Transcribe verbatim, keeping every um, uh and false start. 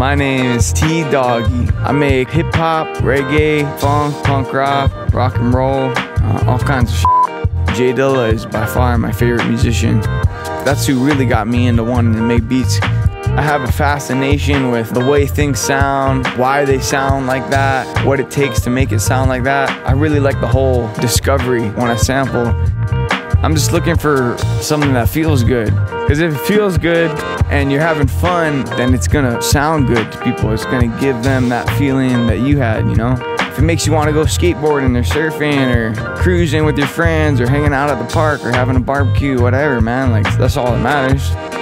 My name is T Doggy. I make hip hop, reggae, funk, punk rock, rock and roll, uh, all kinds of shit. J Dilla is by far my favorite musician. That's who really got me into wanting to make beats. I have a fascination with the way things sound, why they sound like that, what it takes to make it sound like that. I really like the whole discovery when I sample. I'm just looking for something that feels good. Because if it feels good and you're having fun, then it's gonna sound good to people. It's gonna give them that feeling that you had, you know? If it makes you wanna go skateboarding or surfing or cruising with your friends or hanging out at the park or having a barbecue, whatever, man, like, that's all that matters.